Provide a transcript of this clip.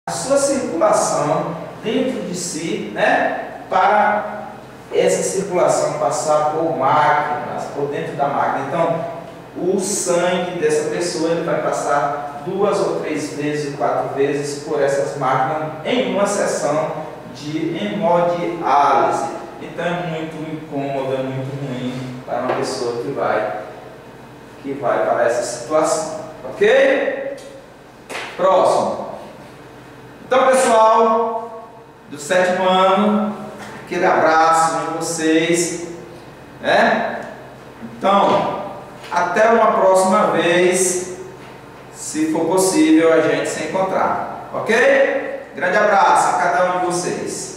a sua circulação dentro de si, né, para essa circulação passar por máquinas, por dentro da máquina. Então, o sangue dessa pessoa ele vai passar 2 ou 3 vezes, 4 vezes por essas máquinas em uma sessão de hemodiálise. Então é muito incômodo, é muito ruim para uma pessoa que vai para essa situação. Ok? Próximo. Então, pessoal do 7º ano, aquele abraço em vocês, né? Então, até uma próxima vez, se for possível a gente se encontrar, ok? Grande abraço a cada um de vocês.